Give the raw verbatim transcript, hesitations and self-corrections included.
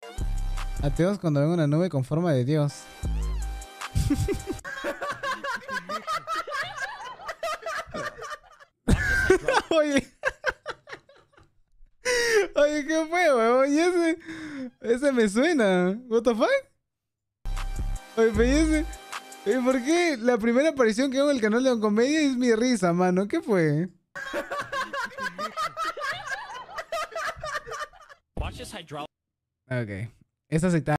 Ateos cuando ven una nube con forma de Dios. Oye. Oye, ¿qué fue, weón? Y ese, ese me suena. What the fuck? Oye, pero ¿y ese? Oye, ¿por qué la primera aparición que hago en el canal de Oncomedia es mi risa, mano? ¿Qué fue? Ok. Esta secta